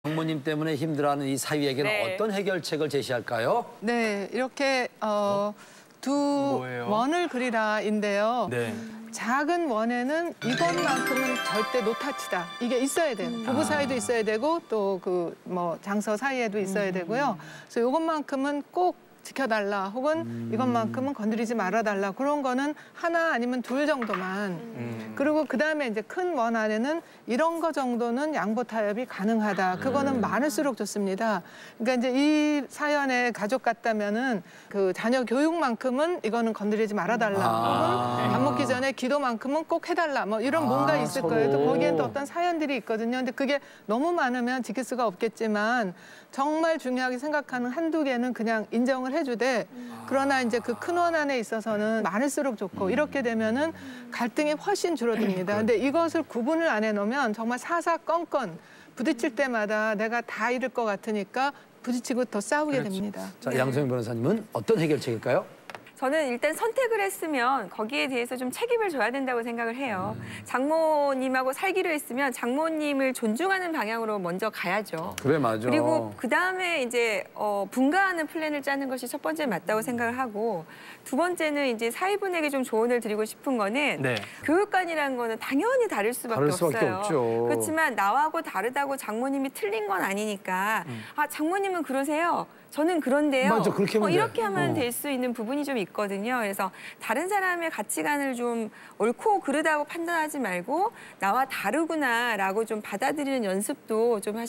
장모님 때문에 힘들어하는 이 사위에게는 네. 어떤 해결책을 제시할까요? 네, 이렇게 두 원을 그리라인데요. 네. 작은 원에는 이것만큼은 절대 노타치다. 이게 있어야 돼요. 부부 사이도 있어야 되고 또 그 뭐 장서 사이에도 있어야 되고요. 그래서 이것만큼은 꼭 지켜달라 혹은 이것만큼은 건드리지 말아달라 그런 거는 하나 아니면 둘 정도만 그리고 그다음에 이제 큰 원 안에는 이런 거 정도는 양보 타협이 가능하다 그거는 많을수록 좋습니다. 그러니까 이제 이 사연의 가족 같다면은 그 자녀 교육만큼은 이거는 건드리지 말아달라 혹은 밥 먹기 전에 기도만큼은 꼭 해달라 뭐 이런 뭔가 있을 거예요. 또 거기엔 또 어떤 사연들이 있거든요. 근데 그게 너무 많으면 지킬 수가 없겠지만 정말 중요하게 생각하는 한두 개는 그냥 인정을 해주되 그러나 이제 그 큰 원 안에 있어서는 많을수록 좋고 이렇게 되면은 갈등이 훨씬 줄어듭니다. 근데 이것을 구분을 안 해놓으면 정말 사사건건 부딪힐 때마다 내가 다 잃을 것 같으니까 부딪히고 더 싸우게 됩니다. 자, 양소영 변호사님은 어떤 해결책일까요? 저는 일단 선택을 했으면 거기에 대해서 좀 책임을 져야 된다고 생각을 해요. 장모님하고 살기로 했으면 장모님을 존중하는 방향으로 먼저 가야죠. 그래, 맞아. 그리고 그다음에 이제 분가하는 플랜을 짜는 것이 첫 번째 맞다고 생각을 하고 두 번째는 이제 사위분에게 좀 조언을 드리고 싶은 거는 네. 교육관이라는 거는 당연히 다를 수밖에 없어요. 없죠. 그렇지만 나하고 다르다고 장모님이 틀린 건 아니니까 아 장모님은 그러세요. 저는 그런데요. 맞아, 그렇게 하면 돼. 이렇게 하면 될 수 있는 부분이 좀 있거든요. 그래서 다른 사람의 가치관을 좀 옳고 그르다고 판단하지 말고 나와 다르구나라고 좀 받아들이는 연습도 좀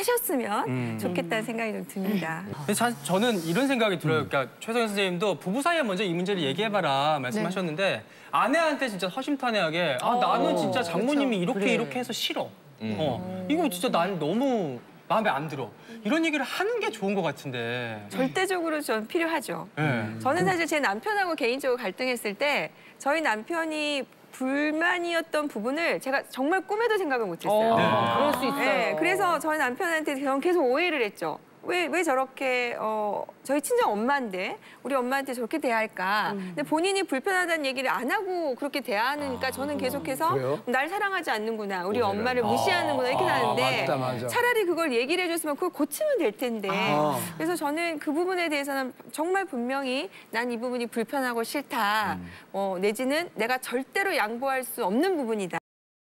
하셨으면 좋겠다는 생각이 좀 듭니다. 근데 사실 저는 이런 생각이 들어요. 그러니까 최성현 선생님도 부부 사이에 먼저 이 문제를 얘기해봐라 말씀하셨는데 아내한테 진짜 허심탄회하게 아 나는 진짜 장모님이 이렇게 해서 싫어. 이거 진짜 난 너무 마음에 안 들어. 이런 얘기를 하는 게 좋은 것 같은데. 절대적으로 전 필요하죠. 저는 사실 제 남편하고 개인적으로 갈등했을 때 저희 남편이 불만이었던 부분을 제가 정말 꿈에도 생각을 못했어요. 그럴 수 있어요. 네, 그래서 저희 남편한테 저는 계속 오해를 했죠. 왜 저렇게 저희 친정 엄마인데 우리 엄마한테 저렇게 대할까? 근데 본인이 불편하다는 얘기를 안 하고 그렇게 대하니까 저는 계속해서 그래요? 날 사랑하지 않는구나, 우리 엄마를 무시하는구나 이렇게 하는데 맞다. 차라리 그걸 얘기를 해줬으면 그걸 고치면 될 텐데. 그래서 저는 그 부분에 대해서는 정말 분명히 난 이 부분이 불편하고 싫다. 내지는 내가 절대로 양보할 수 없는 부분이다.